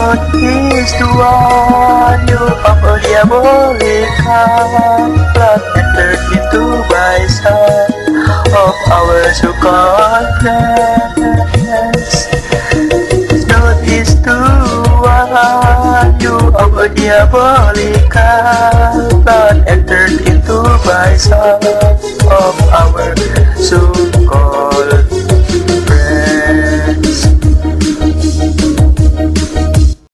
God is the one you offer diabolica, blood entered into my side of our so-called friends. God is the one you offer diabolica, blood entered into my side of our